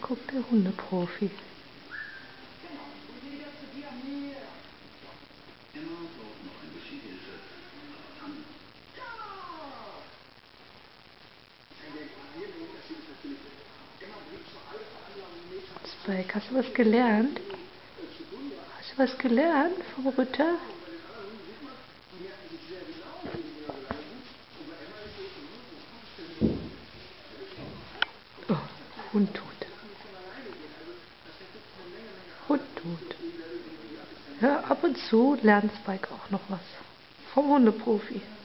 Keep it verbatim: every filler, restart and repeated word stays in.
guckt der Hundeprofi. Spike, hast du was gelernt? Hast du was gelernt vom Rütter? Oh, Hund tot. Hund tot. Ja, ab und zu lernt Spike auch noch was vom Hundeprofi.